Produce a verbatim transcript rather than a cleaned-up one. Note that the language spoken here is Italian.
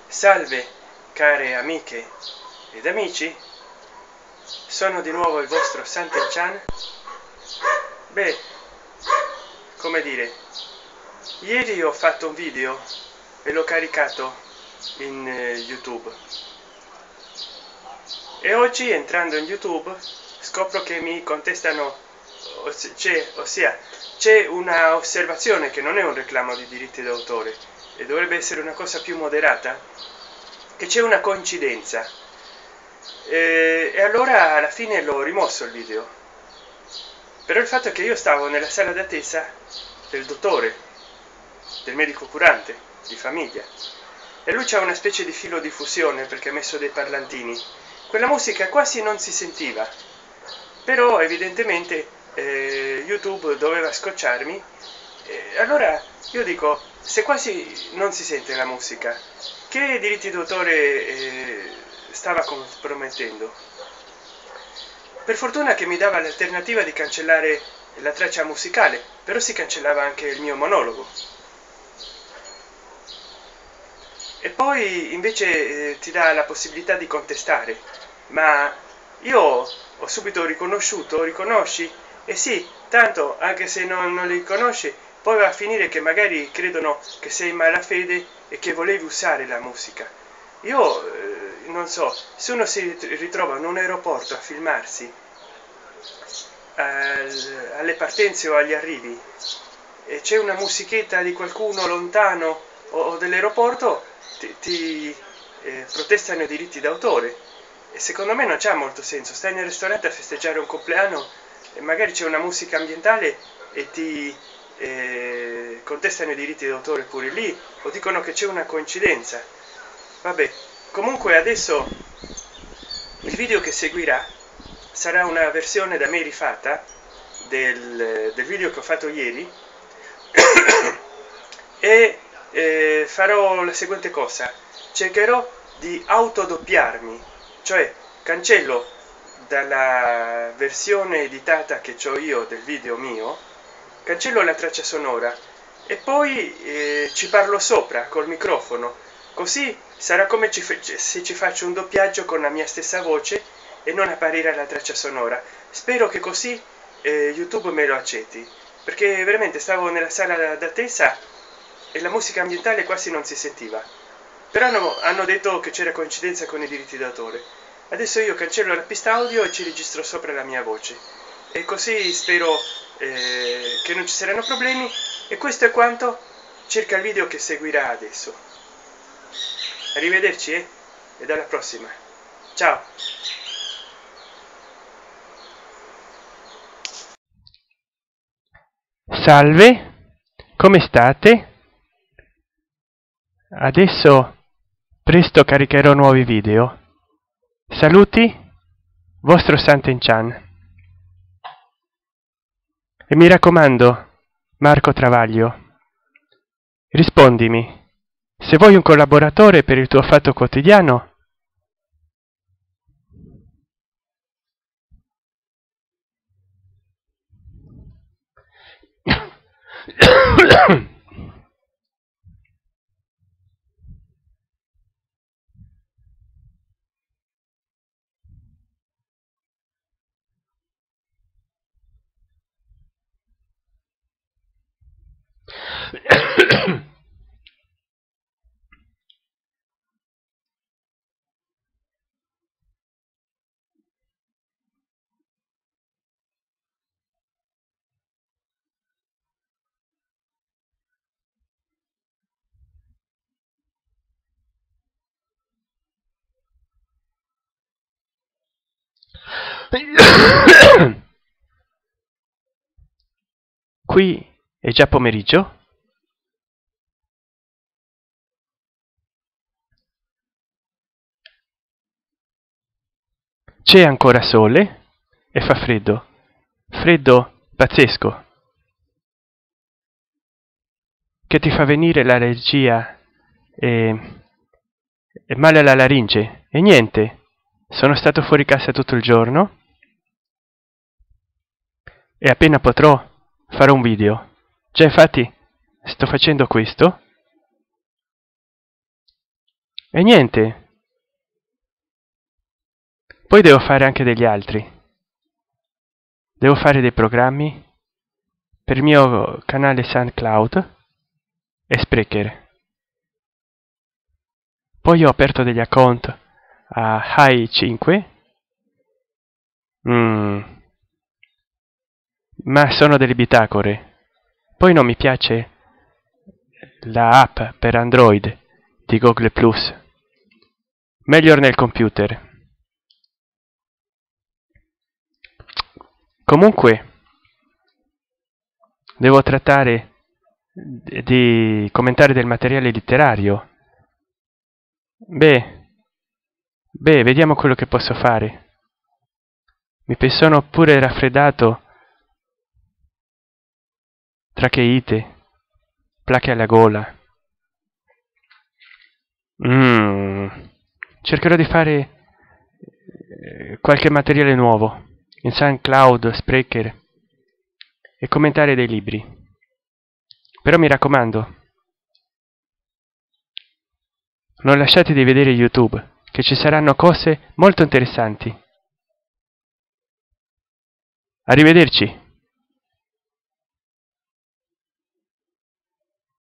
Salve care amiche ed amici, sono di nuovo il vostro Santen-chan. Beh, come dire, ieri ho fatto un video e l'ho caricato in eh, YouTube, e oggi entrando in YouTube scopro che mi contestano, c'è, ossia c'è una osservazione che non è un reclamo di diritti d'autore e dovrebbe essere una cosa più moderata, che c'è una coincidenza, e, e allora alla fine l'ho rimosso il video. Però il fatto è che io stavo nella sala d'attesa del dottore, del medico curante di famiglia, e lui c'ha una specie di filo di fusione perché ha messo dei parlantini. Quella musica quasi non si sentiva, però evidentemente eh, YouTube doveva scocciarmi. Eh, allora io dico, se quasi non si sente la musica, che diritti d'autore eh, stava compromettendo? Per fortuna che mi dava l'alternativa di cancellare la traccia musicale, però si cancellava anche il mio monologo. E poi invece eh, ti dà la possibilità di contestare, ma io ho subito riconosciuto, riconosci? E sì, tanto anche se non, non li conosci, poi va a finire che magari credono che sei in malafede e che volevi usare la musica. Io eh, non so, se uno si ritrova in un aeroporto a filmarsi al, alle partenze o agli arrivi e c'è una musichetta di qualcuno lontano o, o dell'aeroporto, ti, ti eh, protestano i diritti d'autore, e secondo me non c'ha molto senso. Stai nel ristorante a festeggiare un compleanno e magari c'è una musica ambientale e ti eh, contestano i diritti d'autore pure lì, o dicono che c'è una coincidenza. Vabbè, comunque adesso il video che seguirà sarà una versione da me rifatta del, del video che ho fatto ieri e eh, farò la seguente cosa: cercherò di autodoppiarmi, cioè cancello dalla versione editata che ho io del video mio, cancello la traccia sonora e poi eh, ci parlo sopra col microfono, così sarà come ci se ci faccio un doppiaggio con la mia stessa voce e non apparirà la traccia sonora. Spero che così eh, YouTube me lo accetti, perché veramente stavo nella sala d'attesa e la musica ambientale quasi non si sentiva, però hanno, hanno detto che c'era coincidenza con i diritti d'autore. Adesso io cancello la pista audio e ci registro sopra la mia voce, e così spero eh, che non ci saranno problemi. E questo è quanto circa il video che seguirà adesso. Arrivederci eh? E alla prossima, ciao. Salve, come state? Adesso presto caricherò nuovi video. Saluti, vostro Santen-chan. E mi raccomando, Marco Travaglio, rispondimi. Se vuoi un collaboratore per il tuo fatto quotidiano, qui è già pomeriggio. C'è ancora sole e fa freddo, freddo pazzesco, che ti fa venire l'allergia e, e male alla laringe. E niente, sono stato fuori casa tutto il giorno e appena potrò farò un video. Già infatti sto facendo questo. E niente. Poi devo fare anche degli altri. Devo fare dei programmi per il mio canale SoundCloud e Spreaker. Poi ho aperto degli account a Hi cinque. Mm. Ma sono delle bitacore. Poi non mi piace la app per Android di Google Plus. Meglio nel computer. Comunque devo trattare di commentare del materiale letterario. Beh, beh, vediamo quello che posso fare. Mi sono pure raffreddato, tracheite, placche alla gola. Mm. Cercherò di fare eh, qualche materiale nuovo in SoundCloud, Spreaker e commentare dei libri. Però mi raccomando, non lasciate di vedere YouTube, che ci saranno cose molto interessanti. Arrivederci.